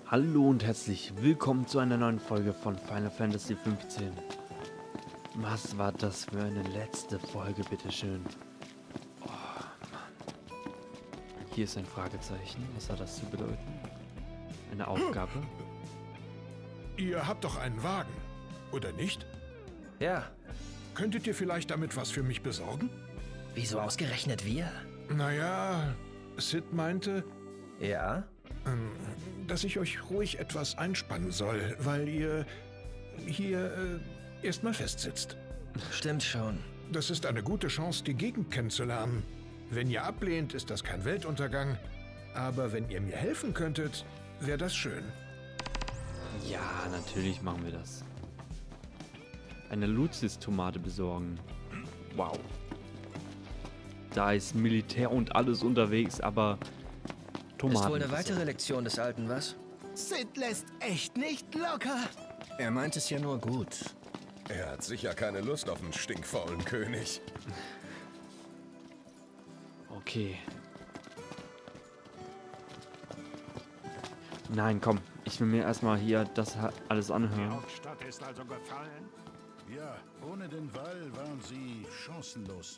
Hallo und herzlich willkommen zu einer neuen Folge von Final Fantasy 15. Was war das für eine letzte Folge, bitteschön? Oh, Mann. Hier ist ein Fragezeichen. Was hat das zu bedeuten? Eine Aufgabe? Ihr habt doch einen Wagen, oder nicht? Ja, Könntet ihr vielleicht damit was für mich besorgen? wieso ausgerechnet wir? Naja, Sid meinte, Ja? dass ich euch ruhig etwas einspannen soll, weil ihr hier erstmal festsitzt. Stimmt schon. Das ist eine gute Chance, die Gegend kennenzulernen. Wenn ihr ablehnt, ist das kein Weltuntergang. Aber wenn ihr mir helfen könntet, wäre das schön. Ja, natürlich machen wir das. Eine Lucis-Tomate besorgen. Wow. Da ist Militär und alles unterwegs, aber Tomaten. Ist wohl eine weitere Lektion des Alten, was? Sid lässt echt nicht locker. Er meint es ja nur gut. Er hat sicher keine Lust auf einen stinkfaulen König. Okay. Nein, komm. Ich will mir erstmal hier das alles Die anhören. Hauptstadt ist also gefallen? Ja, ohne den Wall waren sie chancenlos.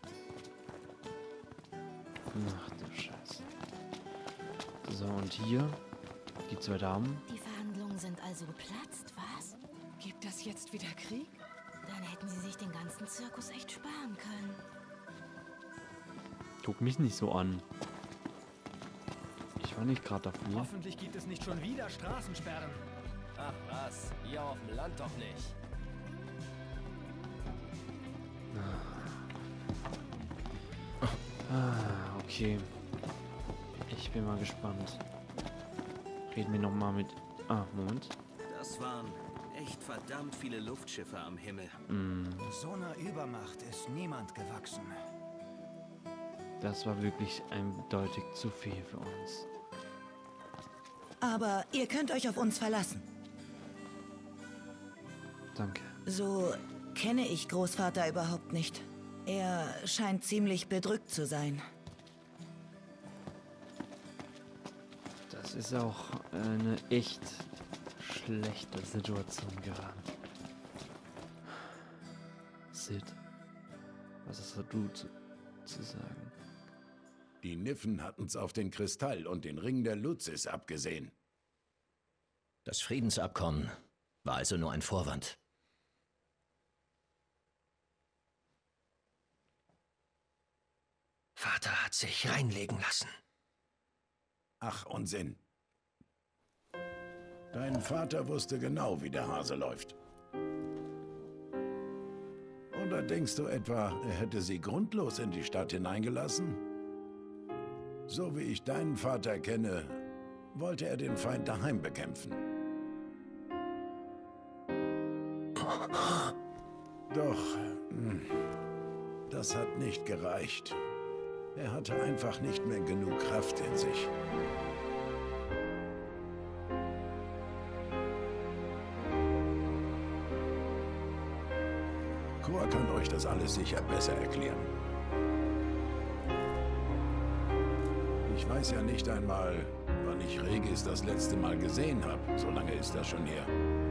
Ach du Scheiße. So, und hier die zwei Damen. Die Verhandlungen sind also geplatzt, was? Gibt es jetzt wieder Krieg? Dann hätten sie sich den ganzen Zirkus echt sparen können. Guck mich nicht so an. Ich war nicht gerade dafür. Hoffentlich gibt es nicht schon wieder Straßensperren. Ach was, hier auf dem Land doch nicht. Ah, okay. Ich bin mal gespannt. Reden wir nochmal mit... Ah, Moment. Das waren echt verdammt viele Luftschiffe am Himmel. So einer Übermacht ist niemand gewachsen. Das war wirklich eindeutig zu viel für uns. Aber ihr könnt euch auf uns verlassen. Danke. So kenne ich Großvater überhaupt nicht. Er scheint ziemlich bedrückt zu sein. Das ist auch eine echt schlechte Situation gerade. Sid, was hast du zu sagen? Die Niffen hatten's auf den Kristall und den Ring der Lucis abgesehen. Das Friedensabkommen war also nur ein Vorwand. Vater hat sich reinlegen lassen. Ach, Unsinn. Dein Vater wusste genau, wie der Hase läuft. Oder denkst du etwa, er hätte sie grundlos in die Stadt hineingelassen? So wie ich deinen Vater kenne, wollte er den Feind daheim bekämpfen. Doch, das hat nicht gereicht. Er hatte einfach nicht mehr genug Kraft in sich. Kor kann euch das alles sicher besser erklären. Ich weiß ja nicht einmal, wann ich Regis das letzte Mal gesehen habe. So lange ist das schon her.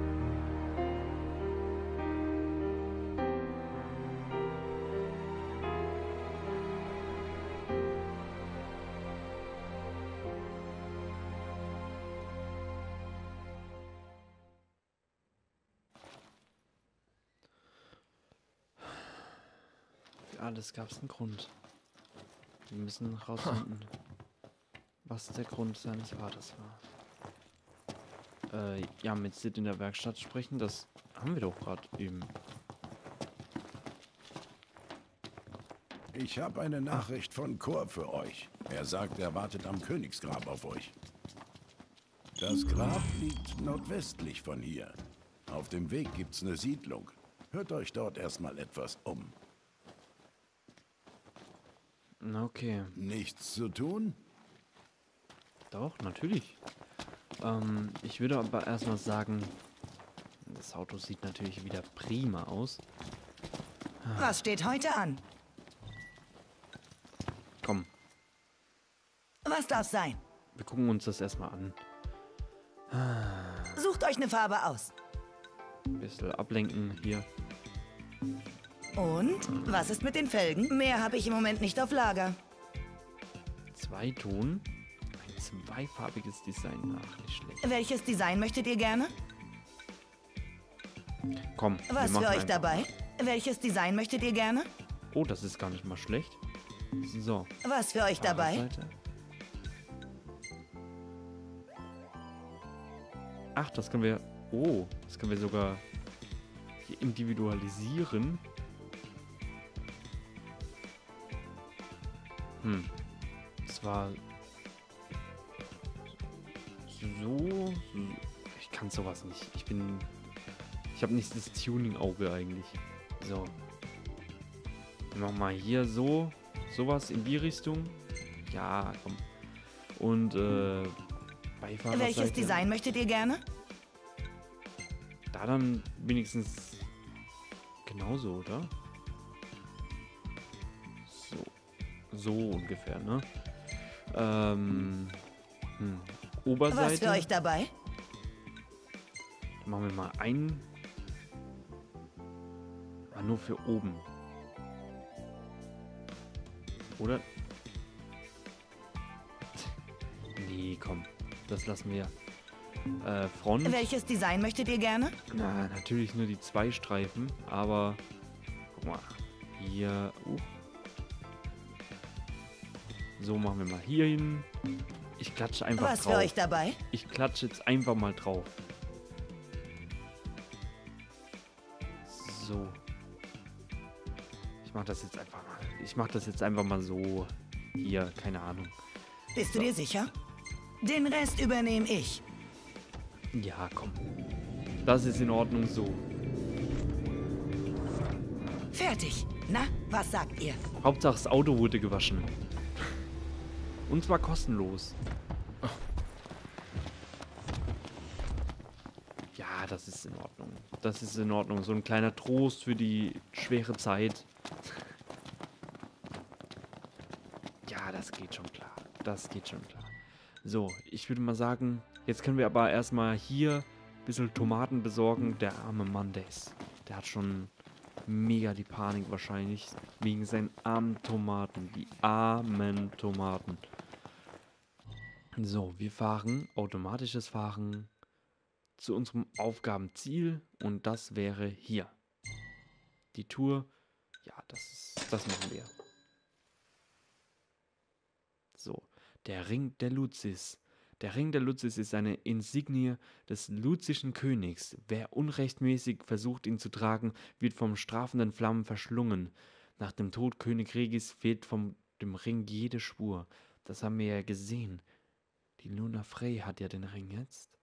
Für alles gab es einen Grund. Wir müssen rausfinden, was der Grund seines Vaters war. Ja, mit Sid in der Werkstatt sprechen, das haben wir doch gerade eben. Ich habe eine Nachricht von Kor für euch. Er sagt, er wartet am Königsgrab auf euch. Das Grab liegt nordwestlich von hier. Auf dem Weg gibt's eine Siedlung. Hört euch dort erstmal etwas um. Okay, Nichts zu tun? doch, natürlich. Ich würde aber erstmal sagen, das Auto sieht natürlich wieder prima aus. Was steht heute an? Komm, Was darf sein? wir gucken uns das erstmal an. Sucht euch eine Farbe aus. Bisschen ablenken hier. Und? Was ist mit den Felgen? Mehr habe ich im Moment nicht auf Lager. Zweiton. Ein zweifarbiges Design. Ach, nicht schlecht. Welches Design möchtet ihr gerne? Komm, Was wir machen für euch einfach. dabei? Welches Design möchtet ihr gerne? Oh, das ist gar nicht mal schlecht. So. Was für euch dabei? Fahrerseite. Ach, das können wir... Oh, das können wir sogar hier individualisieren. Das war... So... Ich kann sowas nicht. Ich habe nicht das Tuning-Auge eigentlich. So. Wir machen mal hier so. Sowas in die Richtung. Ja, komm. Und, Beifahrerseite. Welches Design möchtet ihr gerne? Da dann wenigstens genauso, oder? So ungefähr, ne? Oberseite. Was für euch dabei? Dann machen wir mal einen. Mal nur für oben. Oder? Nee, komm. Das lassen wir. Front. Welches Design möchtet ihr gerne? Na, natürlich nur die 2 Streifen, aber guck mal. Hier. So machen wir mal hier hin. Ich klatsche einfach Was drauf. für euch dabei? Ich klatsche jetzt einfach mal drauf. So. Ich mache das jetzt einfach mal. Ich mache das jetzt einfach mal so. Hier, keine Ahnung. Bist du dir sicher? Den Rest übernehme ich. Ja, komm. Das ist in Ordnung so. Fertig. Na, was sagt ihr? Hauptsache das Auto wurde gewaschen. Und zwar kostenlos. Ja, das ist in Ordnung. Das ist in Ordnung. So ein kleiner Trost für die schwere Zeit. Ja, das geht schon klar. Das geht schon klar. So, ich würde mal sagen, jetzt können wir aber erstmal hier ein bisschen Tomaten besorgen. Der arme Mondays. Der hat schon mega die Panik wahrscheinlich. Wegen seinen armen Tomaten. Die armen Tomaten. So, wir fahren, automatisches Fahren zu unserem Aufgabenziel. Und das wäre hier. Die Tour. Ja, das machen wir. So, der Ring der Luzis. Der Ring der Luzis ist eine Insignie des luzischen Königs. Wer unrechtmäßig versucht, ihn zu tragen, wird vom strafenden Flammen verschlungen. Nach dem Tod König Regis fehlt von dem Ring jede Spur. Das haben wir ja gesehen. Die Luna Frey hat ja den Ring jetzt.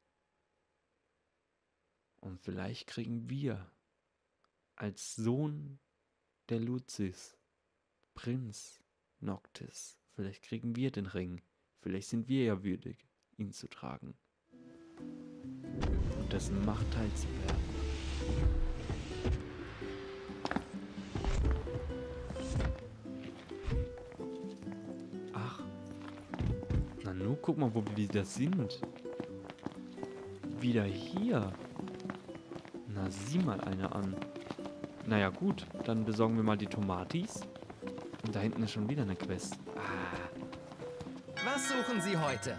Und vielleicht kriegen wir als Sohn der Luzis, Prinz Noctis, vielleicht kriegen wir den Ring. Vielleicht sind wir ja würdig, ihn zu tragen. Und dessen Macht teilzuwerden. Ach. Na nu, guck mal, wo wir wieder sind. Wieder hier. Na, sieh mal eine an. Naja gut, dann besorgen wir mal die Tomatis. Und da hinten ist schon wieder eine Quest. Was suchen Sie heute?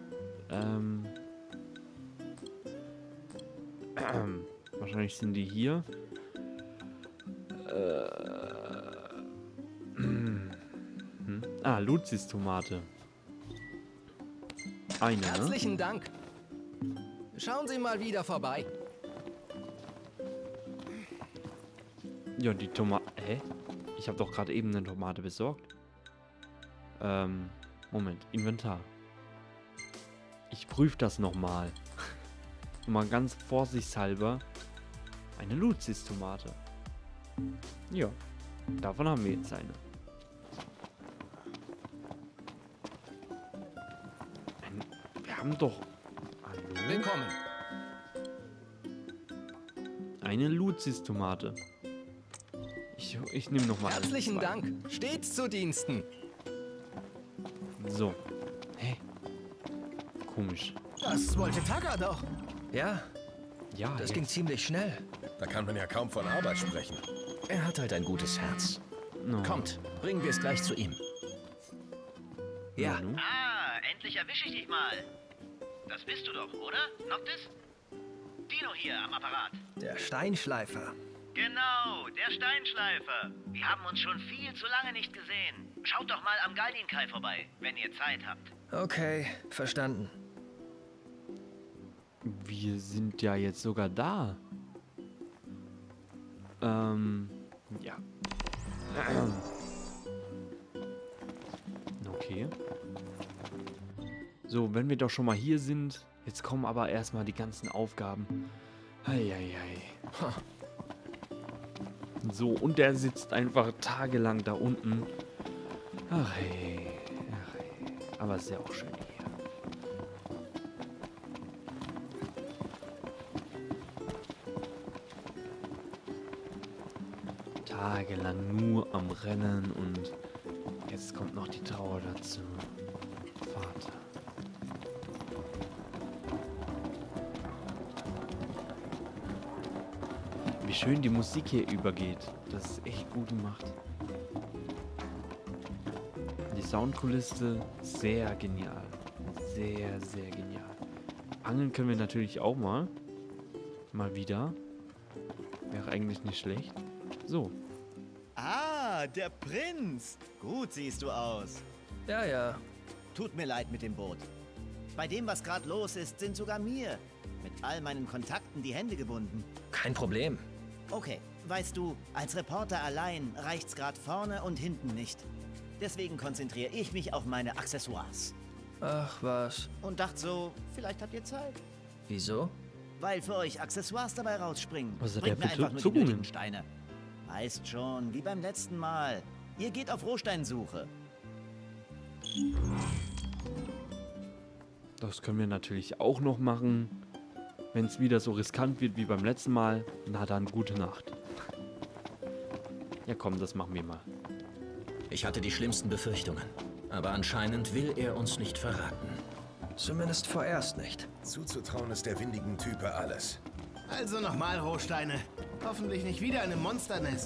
Wahrscheinlich sind die hier. Luzis Tomate. Eine, ne? Herzlichen Dank. Schauen Sie mal wieder vorbei. Ja, die Tomate... Hä? Ich habe doch gerade eben eine Tomate besorgt. Moment. Inventar. Ich prüfe das nochmal. Mal ganz vorsichtshalber. Eine Luzis-Tomate. Ja. Davon haben wir jetzt eine. Wir haben doch... Hallo? Willkommen. Eine Luzis-Tomate. Ich nehme nochmal. Herzlichen Dank. Stets zu Diensten. So. Hä? Komisch. Das wollte Taka doch. Ja, Ja, das ging ziemlich schnell. Da kann man ja kaum von Arbeit sprechen. Er hat halt ein gutes Herz. No. Kommt, bringen wir es gleich zu ihm. Ja. Ah, endlich erwische ich dich mal. Das bist du doch, oder, Noctis? Dino hier am Apparat. Der Steinschleifer. Genau, der Steinschleifer. Wir haben uns schon viel zu lange nicht gesehen. Schaut doch mal am Gallienkai vorbei, wenn ihr Zeit habt. Okay, verstanden. Wir sind ja jetzt sogar da. Ja. Okay. So, wenn wir doch schon mal hier sind, jetzt kommen aber erstmal die ganzen Aufgaben. Eieiei. So, und der sitzt einfach tagelang da unten. Ach hey. Ach hey. Aber ist ja auch schön hier. Tagelang nur am Rennen und jetzt kommt noch die Trauer dazu. Vater. Wie schön die Musik hier übergeht. Das ist echt gut gemacht. Die Soundkulisse sehr genial. Sehr, sehr genial. Angeln können wir natürlich auch mal. Mal wieder. Wäre eigentlich nicht schlecht. So. Ah, der Prinz. Gut siehst du aus. Ja, ja. Tut mir leid mit dem Boot. Bei dem, was gerade los ist, sind sogar mir mit all meinen Kontakten die Hände gebunden. Kein Problem. Okay, weißt du, als Reporter allein reicht's gerade vorne und hinten nicht. Deswegen konzentriere ich mich auf meine Accessoires. Ach, was? Und dachte so, vielleicht habt ihr Zeit. Wieso? Weil für euch Accessoires dabei rausspringen. Was hat Bringt der mir für einfach nur die Zuckungen? nötigen Steine. Weißt schon, wie beim letzten Mal. Ihr geht auf Rohsteinsuche. Das können wir natürlich auch noch machen. Wenn es wieder so riskant wird wie beim letzten Mal, na dann gute Nacht. Ja komm, das machen wir mal. Ich hatte die schlimmsten Befürchtungen. Aber anscheinend will er uns nicht verraten. Zumindest vorerst nicht. Zuzutrauen ist der windigen Type alles. Also nochmal Rohsteine. Hoffentlich nicht wieder in einem Monsternest.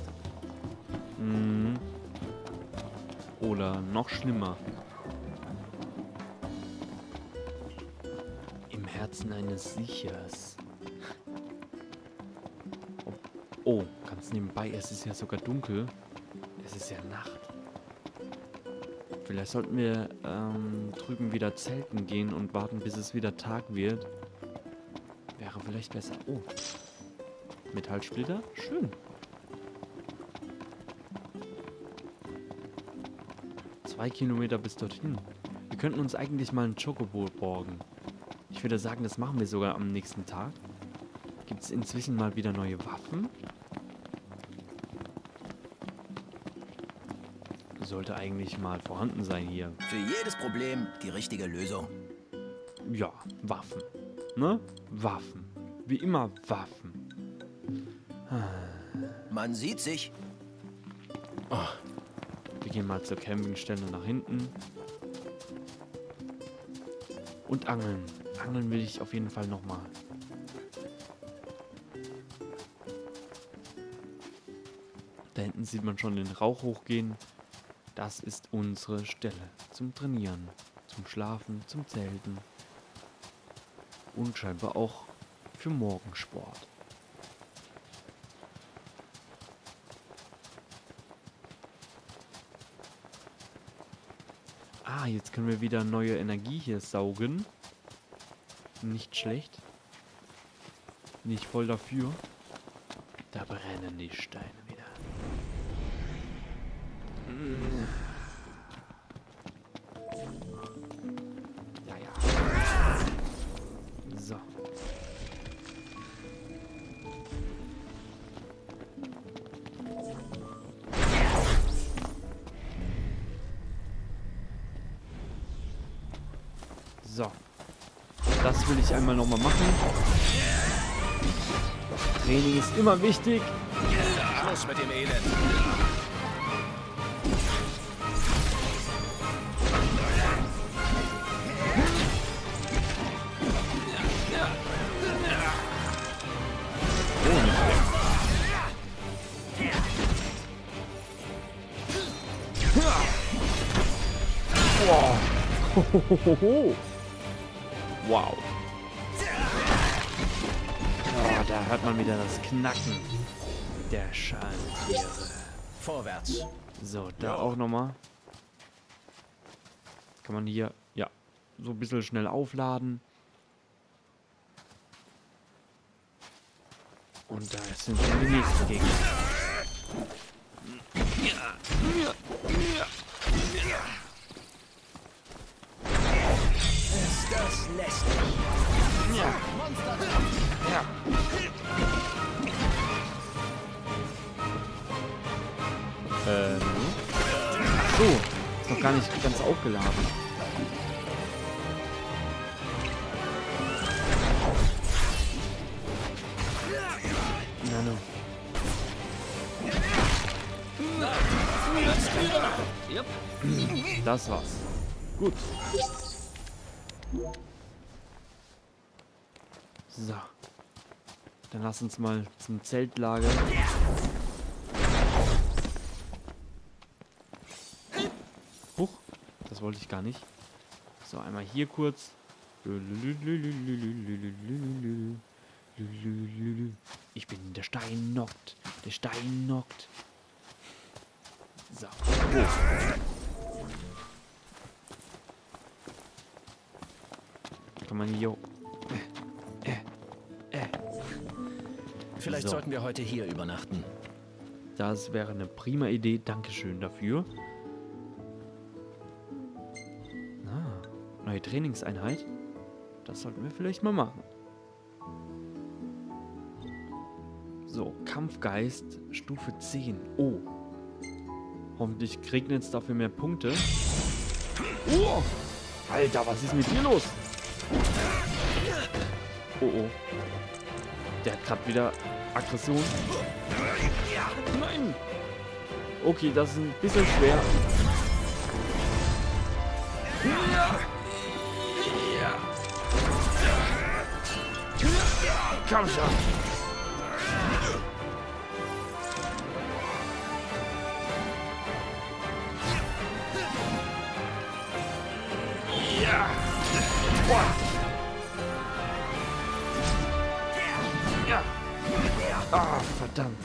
Oder noch schlimmer. Im Herzen eines Sichers. Oh, ganz nebenbei, es ist ja sogar dunkel. Es ist ja Nacht. Vielleicht sollten wir drüben wieder zelten gehen und warten, bis es wieder Tag wird. Wäre vielleicht besser. Oh. Metallsplitter? Schön. 2 Kilometer bis dorthin. Wir könnten uns eigentlich mal ein Chocobo borgen. Ich würde sagen, das machen wir sogar am nächsten Tag. Gibt es inzwischen mal wieder neue Waffen? Sollte eigentlich mal vorhanden sein hier. Für jedes Problem die richtige Lösung. Ja, Waffen. Ne? Waffen. Wie immer Waffen. Man sieht sich. Oh. Wir gehen mal zur Campingstelle nach hinten. Und angeln. Angeln will ich auf jeden Fall nochmal. Da hinten sieht man schon den Rauch hochgehen. Das ist unsere Stelle zum Trainieren, zum Schlafen, zum Zelten. Und scheinbar auch für Morgensport. Ah, jetzt können wir wieder neue Energie hier saugen. Nicht schlecht. Bin ich voll dafür. Da brennen die Steine wieder. Ja, ja. So. So. Das will ich einmal nochmal machen. Training ist immer wichtig. Schluss mit dem Elend. Wow. Oh, da hört man wieder das Knacken der Schalentiere. Vorwärts. So, da auch nochmal. Kann man hier, ja, so ein bisschen schnell aufladen. Und da sind schon die nächsten Gegner. Ist das lästig? Ja. Ja. Ach so, ist noch gar nicht ganz aufgeladen. Nano. Das war's. Gut. So. Dann lass uns mal zum Zeltlager. Huch, das wollte ich gar nicht. So, einmal hier kurz. Ich bin der Stein knockt. Der Stein knockt. So. Kann man hier... Vielleicht So. sollten wir heute hier übernachten. Das wäre eine prima Idee. Dankeschön dafür. Neue Trainingseinheit. Das sollten wir vielleicht mal machen. So, Kampfgeist, Stufe 10. Oh. Hoffentlich kriegen wir jetzt dafür mehr Punkte. Oh! Alter, was ist mit dir los? Oh, oh. Der hat gerade wieder Aggression. Nein! Okay, das ist ein bisschen schwer. Ja! Ja! Komm schon! Ja! Boah! Ja! Ah, verdammt!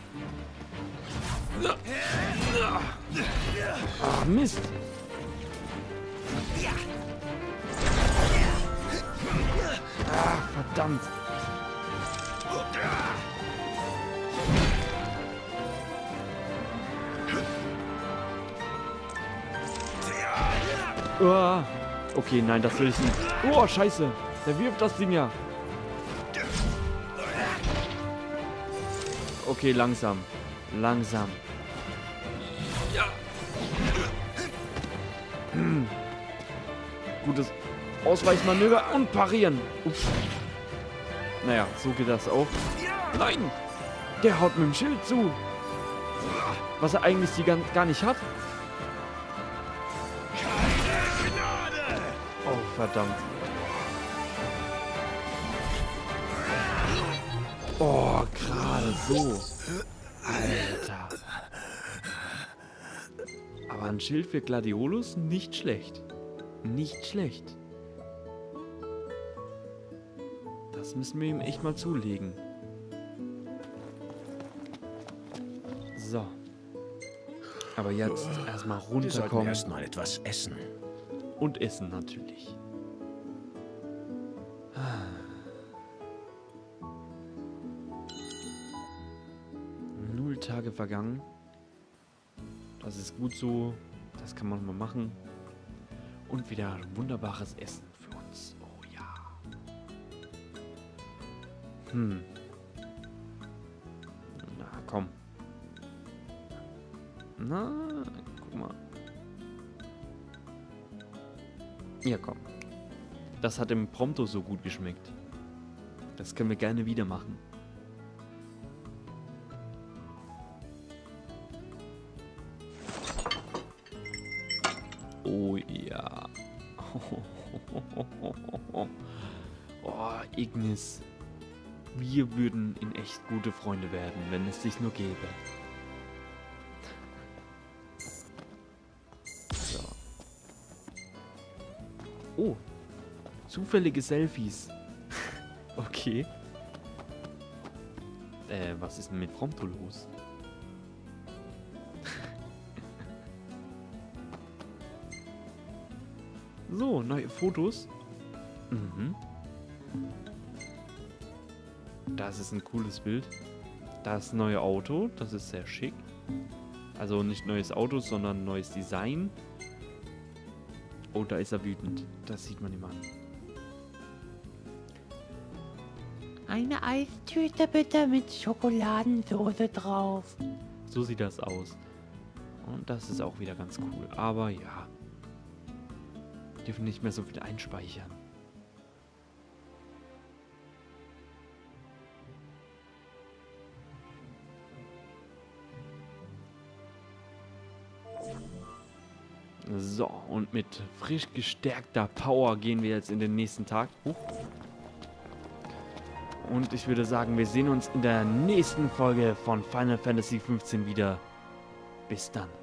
Ah, Mist! Ah, verdammt! Oh, okay, nein, das will ich nicht. Oh, scheiße! Der wirft das Ding ja. Okay, langsam. Langsam. Ja. Gutes Ausweichmanöver und parieren. Ups. Naja, so geht das auch. Nein! Der haut mit dem Schild zu. Was er eigentlich gar nicht hat. Oh, verdammt. Oh, gerade so. Alter. Aber ein Schild für Gladiolus nicht schlecht. Nicht schlecht. Das müssen wir ihm echt mal zulegen. So. Aber jetzt erstmal Wir sollten runterkommen. erstmal etwas essen. Und essen natürlich. 0 Tage vergangen. Das ist gut so. Das kann man mal machen. Und wieder ein wunderbares Essen für uns. Oh ja. Na, komm. Na, guck mal. Ja, komm. Das hat dem Prompto so gut geschmeckt. Das können wir gerne wieder machen. Oh ja. Oh, Ignis. Wir würden in echt gute Freunde werden, wenn es dich nur gäbe. So. Oh. Zufällige Selfies. Okay. Was ist denn mit Prompto los? So, neue Fotos. Mhm. Das ist ein cooles Bild. Das neue Auto, das ist sehr schick. Also nicht neues Auto, sondern neues Design. Oh, da ist er wütend. Das sieht man ihm an. Eine Eistüte bitte mit Schokoladensoße drauf. So sieht das aus. Und das ist auch wieder ganz cool. Aber ja. Dürfen nicht mehr so viel einspeichern. So, und mit frisch gestärkter Power gehen wir jetzt in den nächsten Tag. Und ich würde sagen, wir sehen uns in der nächsten Folge von Final Fantasy XV wieder. Bis dann.